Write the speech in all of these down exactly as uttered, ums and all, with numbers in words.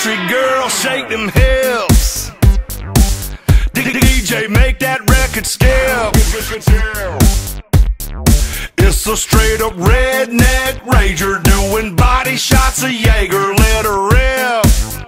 country girl, shake them hips. D J, make that record skip. It's a straight up redneck rager doing body shots of Jaeger. Let her rip.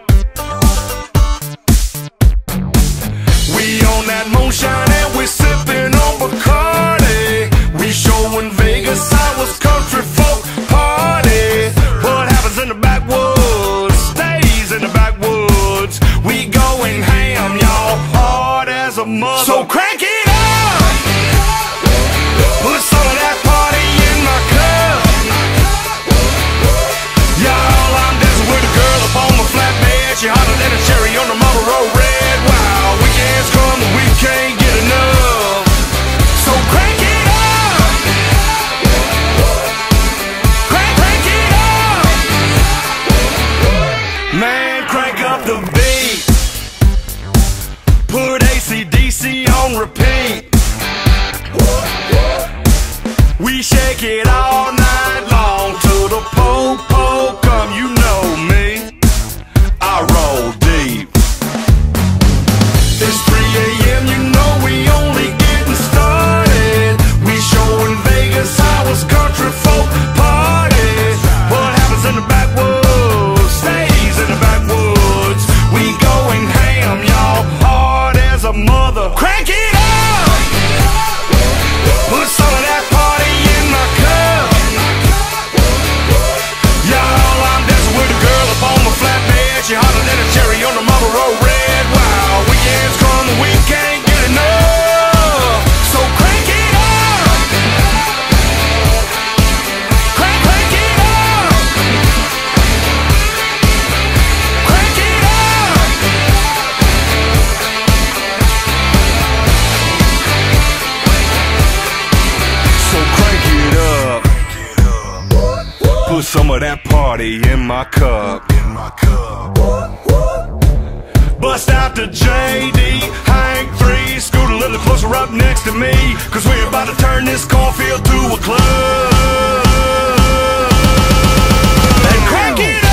We on that moonshine and we sipping on Bacardi. We showing Vegas how it's country folk party. What happens in the backwoods stays in the backwoods. We going ham, y'all, hard as a mother. So crank it up. Put some of that party in my cup. Y'all, I'm dancing with a girl up on my flatbed. She hotter than a cherry on the Marlboro Red. Wow, weekends come and we can't get enough. So crank it up. Crank, crank it up. Man, crank up the beat. Put A C D C on repeat. We shake it all night long till the po-po come. You know me, I roll deep. It's three A M, you know we only getting started. We showing Vegas how it's country folk party. What happens in the backwoods stays in the backwoods. We going ham, y'all, hard as a mother. Crank it up. Put some of that party in my cup. Y'all, I'm dancing with a girl up on my flatbed. She hotter than a cherry on the Marlboro Red. Wow, weekends come and we can't get enough. So crank it up. Crank, crank it up. Crank it up. So crank it up. Put some of that party in my cup. In my cup. Bust out the J D, Hank three, scoot a little closer up next to me, cause we're about to turn this cornfield to a club. And crank it